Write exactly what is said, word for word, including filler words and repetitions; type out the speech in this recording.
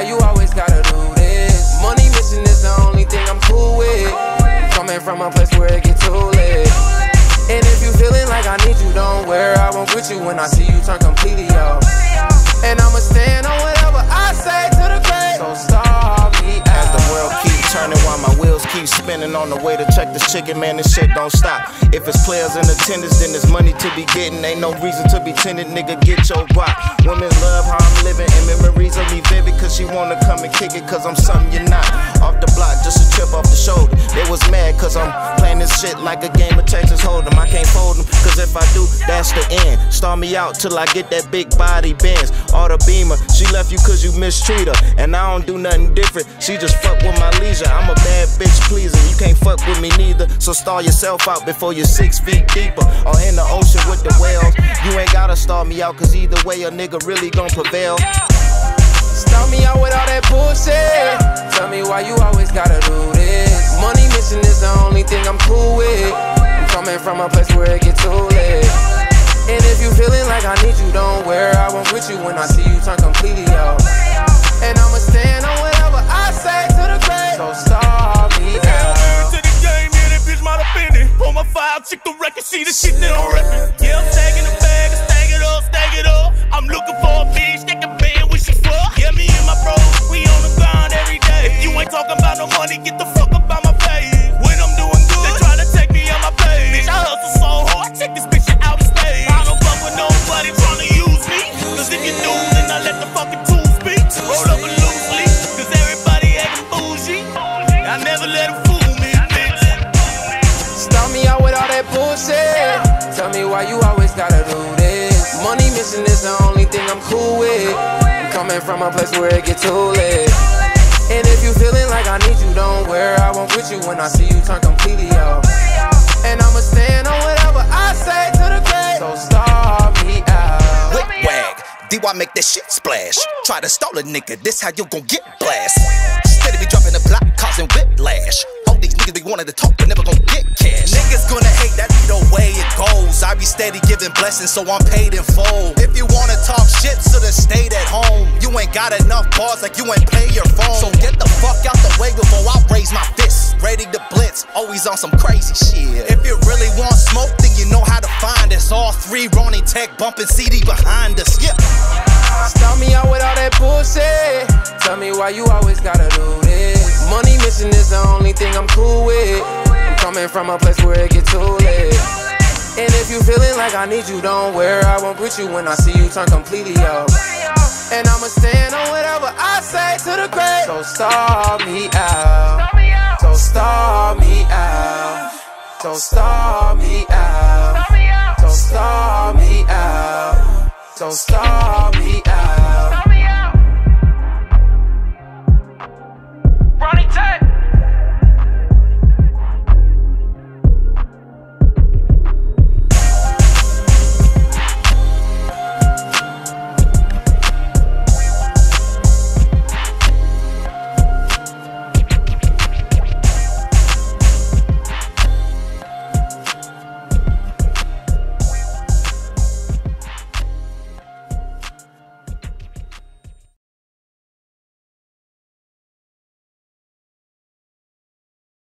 you always gotta do this? Money missing is the only thing I'm cool with. I'm coming from a place where it get too lit. And if you feeling like I need you, don't worry, I won't quit you when I see you turn completely off. And I'ma stand on whatever I say to the grave. So starve me out. As the world keeps turning while my wheels keep spinning on the way to check this chicken, man, this shit don't stop. If it's players in attendance, then there's money to be getting. Ain't no reason to be tended, nigga, get your guap. Women love how I'm living and memories of me vivid, cause she wanna come and kick it, cause I'm something you're not. Off the block, just a chip off the shoulder. They was mad cause I'm playing this shit like a game of Texas Hold'em. I can't fold them, cause if I do, that's the end. Star me out till I get that big body Benz or the Beamer. She left you cause you mistreat her, and I don't do nothing different. She just fuck with my leisure. I'm a bad bitch pleaser, you can't fuck with me neither. So star yourself out before you're six feet deeper, or in the ocean with the whales. You ain't gotta star me out, cause either way a nigga really gon' prevail. Star me out with all that bullshit. Tell me why you always gotta do this. Money missing is the only thing I'm cool with. I'm coming from a place where it get too lit. And if you feeling like I need you, don't worry, I won't quit you when I see you turn completely off. And I'ma stand on whatever I say to the grave. So starve me out. To the game, yeah, that bitch might have been it. Pull my file, check the record, see the shit that I'm reppin'. Yeah, I'm stacking the bag, stack it up, stack it up. I'm looking for a bitch that can band when she fuck. Yeah, me and my bro, we on the grind every day. If you ain't talking about no money, get the fuck up out my face. When I'm doing good, they try to take me on my page. Bitch, I hustle so hard, check this bitch out of stage. I don't fuck with nobody tryna use me, cause if you do, then I let the fucking tools speak. Roll up a loosely, cause everybody acting bougie. I never let them fool me, bitch. Start me out with all that bullshit. Tell me why you always gotta do this. Money missing is the only thing I'm cool with. I'm coming from a place where it get too lit. And if you feeling like I need you, don't worry, I won't quit you when I see you turn completely off. And I'ma stand on whatever I say to the grave. So starve me out. Whip wag, D Y make that shit splash. Try to stall a nigga, this how you gon' get blast. Steady be dropping the block, causing whiplash. All these niggas be wanting to talk, but never gon' get cash. Niggas gonna hate, that be the way it goes. I be steady giving blessings, so I'm paid in full. If you wanna talk shit, should've stayed at home. You ain't got enough bars, like you ain't pay your phone. So get the fuck out the way before I raise my fist. Ready to blitz, always on some crazy shit. If you really want smoke, then you know how to find us. All three Ronny Tekk bumping C D behind us, yeah. Start me out with all that bullshit. Tell me why you always gotta do this. Money missing is the only thing I'm cool with. I'm coming from a place where it get too lit. And if you feeling like I need you, don't worry, I won't quit you when I see you turn completely off. And I'ma stand on whatever I say to the grave. So starve me out. So starve me out. So starve me out. So starve me out. So starve me out.